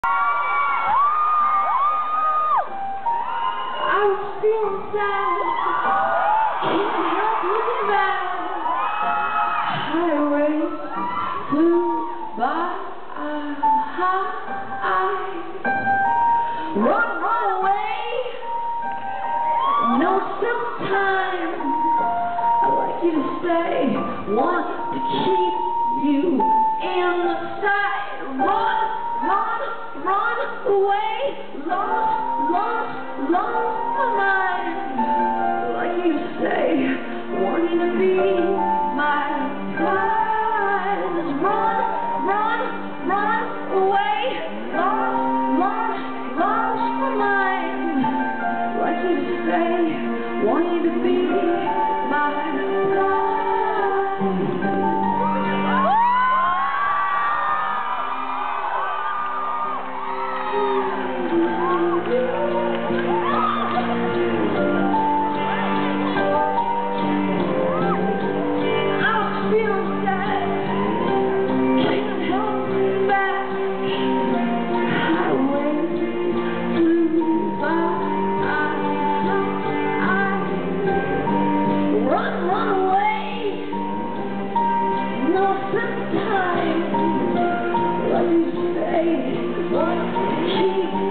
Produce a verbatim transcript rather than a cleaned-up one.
I was feeling sad, can't help looking back. Highways flew by, run, run away. No simple time. I'd like you to stay, want to keep you inside. Run, run, run away. Lost, lost, lost my mind. I'd like you to stay, want you to be my prize. Run, run, run away. Lost, lost, lost my mind. I'd like you to stay, want you to be my prize. Time, like you say, what keep